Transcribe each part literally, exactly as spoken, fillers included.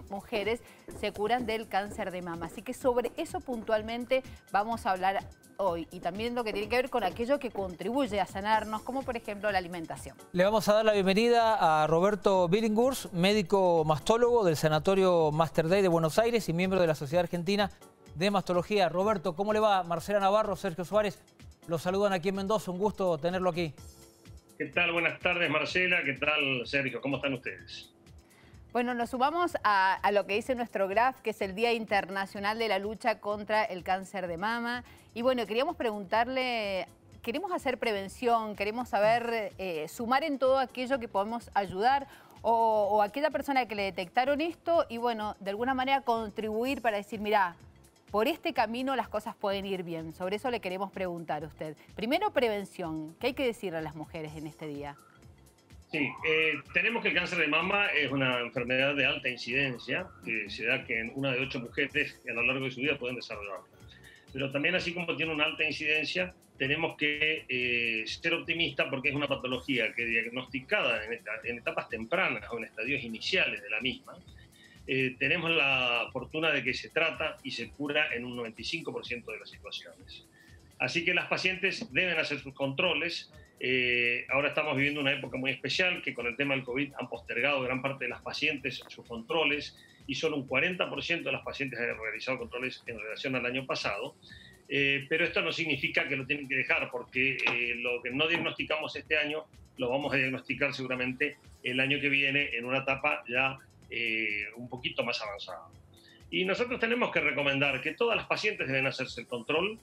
mujeres se curan del cáncer de mama. Así que sobre eso puntualmente vamos a hablar hoy y también lo que tiene que ver con aquello que contribuye a sanarnos, como por ejemplo la alimentación. Le vamos a dar la bienvenida a Roberto Billinghurst, médico mastólogo del Sanatorio Mater Dei de Buenos Aires y miembro de la Sociedad Argentina de Mastología. Roberto, ¿cómo le va? Marcela Navarro, Sergio Suárez, los saludan aquí en Mendoza, un gusto tenerlo aquí. ¿Qué tal? Buenas tardes, Marcela. ¿Qué tal, Sergio? ¿Cómo están ustedes? Bueno, nos sumamos a, a lo que dice nuestro G R A F, que es el Día Internacional de la Lucha contra el Cáncer de Mama. Y bueno, queríamos preguntarle, queremos hacer prevención, queremos saber, eh, sumar en todo aquello que podemos ayudar o, o aquella persona que le detectaron esto y bueno, de alguna manera contribuir para decir, mirá, por este camino las cosas pueden ir bien. Sobre eso le queremos preguntar a usted. Primero, prevención. ¿Qué hay que decirle a las mujeres en este día? Sí, eh, tenemos que el cáncer de mama es una enfermedad de alta incidencia, que se da que en una de ocho mujeres a lo largo de su vida pueden desarrollarlo. Pero también, así como tiene una alta incidencia, tenemos que eh, ser optimistas porque es una patología que diagnosticada en, esta, en etapas tempranas o en estadios iniciales de la misma, eh, tenemos la fortuna de que se trata y se cura en un noventa y cinco por ciento de las situaciones. Así que las pacientes deben hacer sus controles. Eh, ahora estamos viviendo una época muy especial que con el tema del COVID han postergado gran parte de las pacientes sus controles y solo un cuarenta por ciento de las pacientes han realizado controles en relación al año pasado. Eh, pero esto no significa que lo tienen que dejar porque eh, lo que no diagnosticamos este año lo vamos a diagnosticar seguramente el año que viene en una etapa ya eh, un poquito más avanzada. Y nosotros tenemos que recomendar que todas las pacientes deben hacerse el control.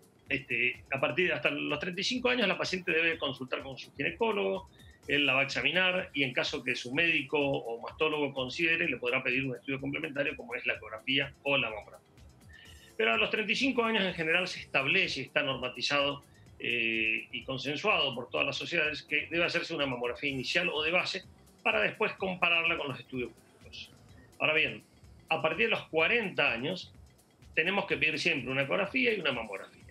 Este, a partir de hasta los treinta y cinco años la paciente debe consultar con su ginecólogo, él la va a examinar y en caso que su médico o mastólogo considere le podrá pedir un estudio complementario como es la ecografía o la mamografía. Pero a los treinta y cinco años en general se establece, está normatizado eh, y consensuado por todas las sociedades que debe hacerse una mamografía inicial o de base para después compararla con los estudios públicos. Ahora bien, a partir de los cuarenta años tenemos que pedir siempre una ecografía y una mamografía.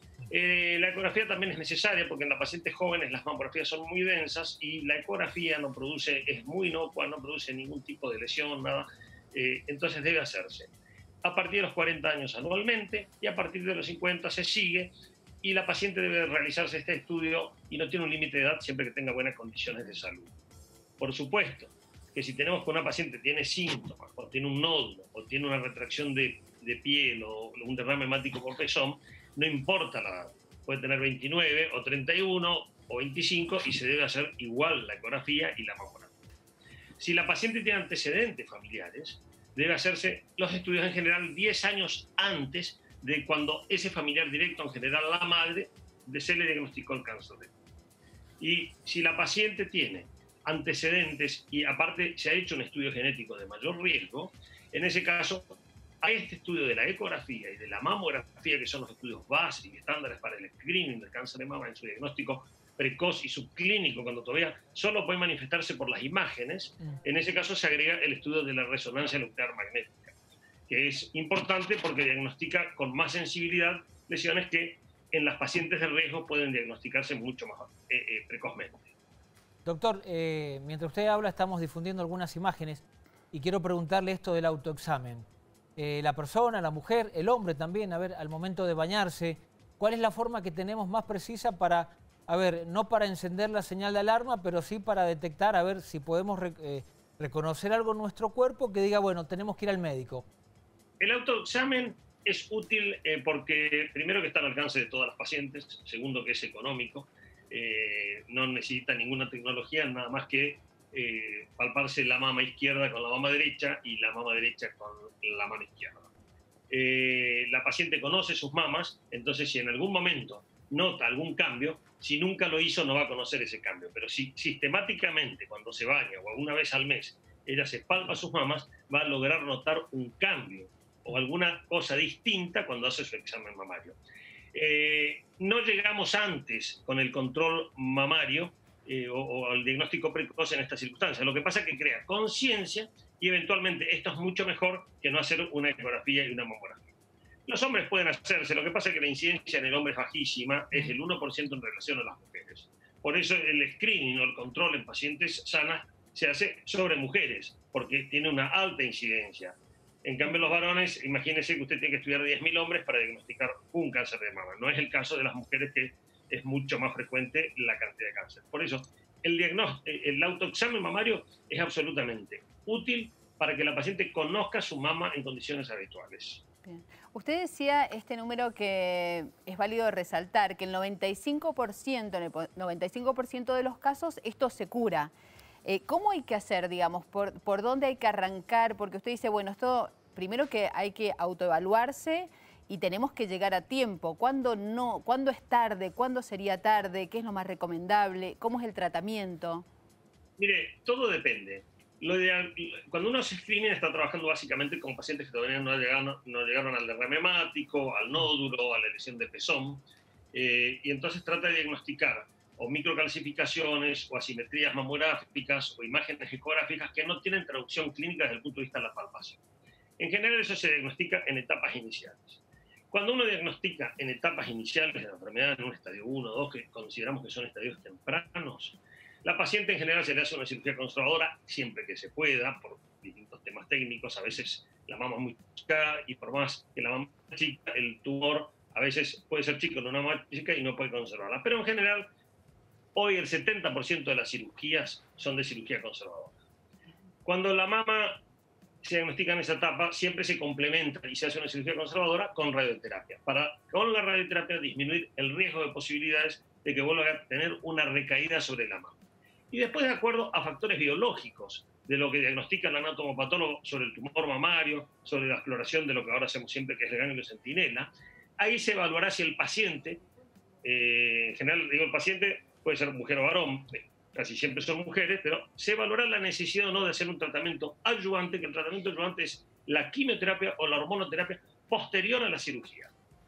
Eh, la ecografía también es necesaria porque en las pacientes jóvenes las mamografías son muy densas y la ecografía no produce, es muy inocua, no produce ningún tipo de lesión, nada, eh, entonces debe hacerse. A partir de los cuarenta años anualmente y a partir de los cincuenta se sigue y la paciente debe realizarse este estudio y no tiene un límite de edad siempre que tenga buenas condiciones de salud. Por supuesto que si tenemos que una paciente tiene síntomas, o tiene un nódulo, o tiene una retracción de, de piel o un derrame hemático por pezón, no importa la edad, puede tener veintinueve o treinta y uno o veinticinco y se debe hacer igual la ecografía y la mamografía. Si la paciente tiene antecedentes familiares, debe hacerse los estudios en general diez años antes de cuando ese familiar directo, en general la madre, se le diagnosticó el cáncer de mama. Y si la paciente tiene antecedentes y aparte se ha hecho un estudio genético de mayor riesgo, en ese caso a este estudio de la ecografía y de la mamografía, que son los estudios básicos y estándares para el screening del cáncer de mama en su diagnóstico precoz y subclínico, cuando todavía solo puede manifestarse por las imágenes, en ese caso se agrega el estudio de la resonancia nuclear magnética, que es importante porque diagnostica con más sensibilidad lesiones que en las pacientes de riesgo pueden diagnosticarse mucho más eh, eh, precozmente. Doctor, eh, mientras usted habla estamos difundiendo algunas imágenes y quiero preguntarle esto del autoexamen. Eh, la persona, la mujer, el hombre también, a ver, al momento de bañarse, ¿cuál es la forma que tenemos más precisa para, a ver, no para encender la señal de alarma, pero sí para detectar, a ver si podemos re, eh, reconocer algo en nuestro cuerpo que diga, bueno, tenemos que ir al médico? El autoexamen es útil eh, porque, primero, que está al alcance de todas las pacientes, segundo, que es económico, eh, no necesita ninguna tecnología, nada más que Eh, palparse la mama izquierda con la mama derecha y la mama derecha con la mano izquierda. Eh, la paciente conoce sus mamas, entonces si en algún momento nota algún cambio, si nunca lo hizo no va a conocer ese cambio, pero si sistemáticamente cuando se baña o alguna vez al mes ella se palpa sus mamas, va a lograr notar un cambio o alguna cosa distinta cuando hace su examen mamario. Eh, no llegamos antes con el control mamario Eh, o, o el diagnóstico precoz en estas circunstancias. Lo que pasa es que crea conciencia y eventualmente esto es mucho mejor que no hacer una ecografía y una mamografía. Los hombres pueden hacerse, lo que pasa es que la incidencia en el hombre es bajísima, es del uno por ciento en relación a las mujeres. Por eso el screening o el control en pacientes sanas se hace sobre mujeres, porque tiene una alta incidencia. En cambio, los varones, imagínense que usted tiene que estudiar diez mil hombres para diagnosticar un cáncer de mama. No es el caso de las mujeres, que es mucho más frecuente la cantidad de cáncer. Por eso, el, el autoexamen mamario es absolutamente útil para que la paciente conozca su mama en condiciones habituales. Bien. Usted decía este número que es válido resaltar, que el noventa y cinco por ciento, en el noventa y cinco por ciento de los casos esto se cura. Eh, ¿Cómo hay que hacer, digamos? Por, ¿Por dónde hay que arrancar? Porque usted dice, bueno, esto primero que hay que autoevaluarse y tenemos que llegar a tiempo. ¿Cuándo no? ¿Cuándo es tarde? ¿Cuándo sería tarde? ¿Qué es lo más recomendable? ¿Cómo es el tratamiento? Mire, todo depende. Lo de, cuando uno hace screening está trabajando básicamente con pacientes que todavía no llegaron, no llegaron al derrame hemático, al nódulo, a la lesión de pezón, eh, y entonces trata de diagnosticar o microcalcificaciones o asimetrías mamográficas o imágenes ecográficas que no tienen traducción clínica desde el punto de vista de la palpación. En general eso se diagnostica en etapas iniciales. Cuando uno diagnostica en etapas iniciales de la enfermedad, en un estadio uno o dos, que consideramos que son estadios tempranos, la paciente en general se le hace una cirugía conservadora siempre que se pueda, por distintos temas técnicos. A veces la mama es muy chica y por más que la mama es chica, el tumor a veces puede ser chico en una mama chica y no puede conservarla. Pero en general, hoy el setenta por ciento de las cirugías son de cirugía conservadora. Cuando la mama se diagnostica en esa etapa, siempre se complementa y se hace una cirugía conservadora con radioterapia, para con la radioterapia disminuir el riesgo de posibilidades de que vuelva a tener una recaída sobre la mama. Y después, de acuerdo a factores biológicos, de lo que diagnostica el anatomopatólogo sobre el tumor mamario, sobre la exploración de lo que ahora hacemos siempre, que es el ganglio centinela, ahí se evaluará si el paciente, eh, en general digo el paciente, puede ser mujer o varón, casi siempre son mujeres, pero se evaluará la necesidad o no de hacer un tratamiento adyuvante, que el tratamiento adyuvante es la quimioterapia o la hormonoterapia posterior a la cirugía.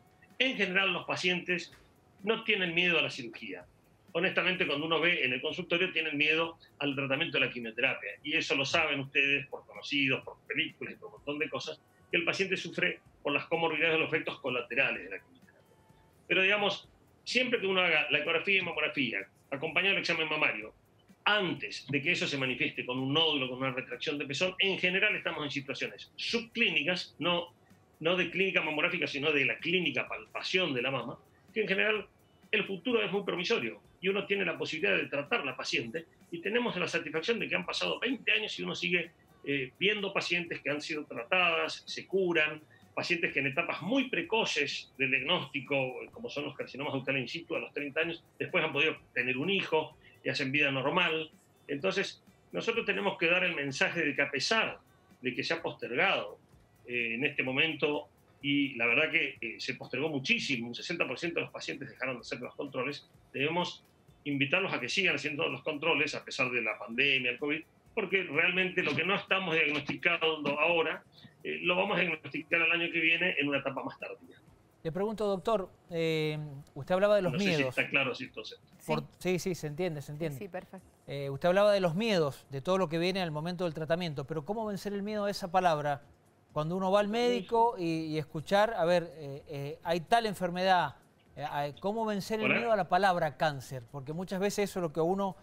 En general, los pacientes no tienen miedo a la cirugía. Honestamente, cuando uno ve en el consultorio, tienen miedo al tratamiento de la quimioterapia. Y eso lo saben ustedes por conocidos, por películas y por un montón de cosas, que el paciente sufre por las comorbilidades de los efectos colaterales de la quimioterapia. Pero digamos, siempre que uno haga la ecografía y mamografía, acompañado del examen mamario, antes de que eso se manifieste con un nódulo, con una retracción de pezón, en general estamos en situaciones subclínicas, no, no de clínica mamográfica, sino de la clínica palpación de la mama, que en general el futuro es muy promisorio y uno tiene la posibilidad de tratar a la paciente, y tenemos la satisfacción de que han pasado veinte años y uno sigue eh, viendo pacientes que han sido tratadas, se curan, pacientes que en etapas muy precoces del diagnóstico, como son los carcinomas ductales in situ a los treinta años, después han podido tener un hijo y hacen vida normal. Entonces, nosotros tenemos que dar el mensaje de que, a pesar de que se ha postergado eh, en este momento, y la verdad que eh, se postergó muchísimo, un sesenta por ciento de los pacientes dejaron de hacer los controles, debemos invitarlos a que sigan haciendo los controles a pesar de la pandemia, el COVID, porque realmente lo que no estamos diagnosticando ahora, eh, lo vamos a diagnosticar el año que viene en una etapa más tardía. Le pregunto, doctor, eh, usted hablaba de los no miedos. Sé si está claro, si entonces. Sí. Por, sí, sí, se entiende, se entiende. Sí, perfecto. Eh, usted hablaba de los miedos, de todo lo que viene al momento del tratamiento, pero ¿cómo vencer el miedo a esa palabra? Cuando uno va al médico y, y escuchar, a ver, eh, eh, hay tal enfermedad, eh, ¿cómo vencer el Hola. miedo a la palabra cáncer? Porque muchas veces eso es lo que a uno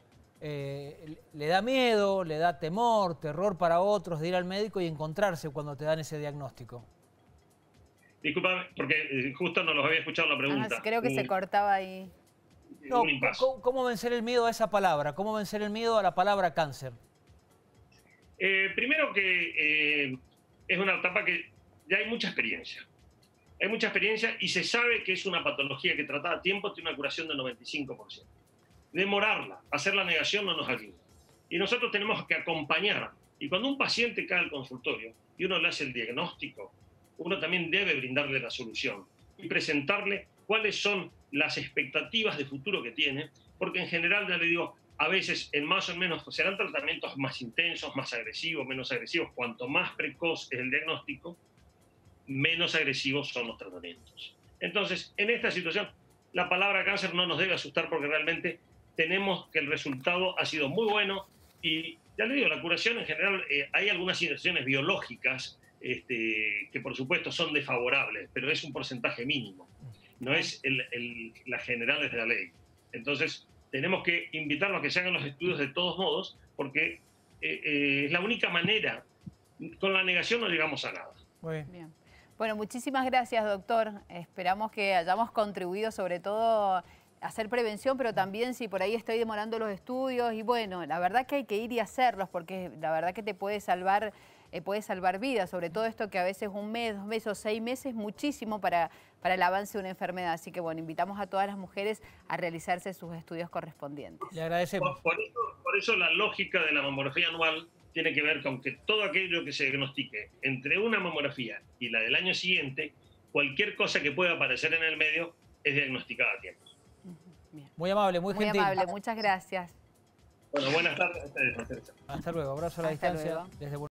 eh, le da miedo, le da temor, terror para otros de ir al médico y encontrarse cuando te dan ese diagnóstico. Disculpame, porque eh, justo no los había escuchado la pregunta. Ah, creo que un, se cortaba ahí. No, un impasse. ¿cómo, ¿Cómo vencer el miedo a esa palabra? ¿Cómo vencer el miedo a la palabra cáncer? Eh, primero que eh, es una etapa que ya hay mucha experiencia. Hay mucha experiencia y se sabe que es una patología que tratada a tiempo tiene una curación del noventa y cinco por ciento. Demorarla, hacer la negación no nos ayuda. Y nosotros tenemos que acompañar. Y cuando un paciente cae al consultorio y uno le hace el diagnóstico, uno también debe brindarle la solución y presentarle cuáles son las expectativas de futuro que tiene, porque en general, ya le digo, a veces en más o menos serán tratamientos más intensos, más agresivos, menos agresivos. Cuanto más precoz es el diagnóstico, menos agresivos son los tratamientos. Entonces, en esta situación, la palabra cáncer no nos debe asustar, porque realmente tenemos que el resultado ha sido muy bueno. Y ya le digo, la curación en general, eh, hay algunas situaciones biológicas este, que por supuesto son desfavorables, pero es un porcentaje mínimo, no es el, el, las generales de la ley. Entonces, tenemos que invitarlos a que se hagan los estudios de todos modos, porque eh, eh, es la única manera. Con la negación no llegamos a nada. Muy bien. Bien. Bueno, muchísimas gracias, doctor. Esperamos que hayamos contribuido sobre todo a hacer prevención, pero también si por ahí estoy demorando los estudios. Y bueno, la verdad que hay que ir y hacerlos, porque la verdad que te puede salvar, eh, puede salvar vidas, sobre todo esto que a veces un mes, dos meses o seis meses, muchísimo para, para el avance de una enfermedad. Así que bueno, invitamos a todas las mujeres a realizarse sus estudios correspondientes. Le agradecemos. Por, por eso, por eso la lógica de la mamografía anual tiene que ver con que todo aquello que se diagnostique entre una mamografía y la del año siguiente, cualquier cosa que pueda aparecer en el medio es diagnosticada a tiempo. Bien. Muy amable, muy, Muy gentil. amable, muchas gracias. Bueno, buenas tardes a ustedes. Hasta luego, abrazo a la Hasta distancia luego. desde Buenos Aires.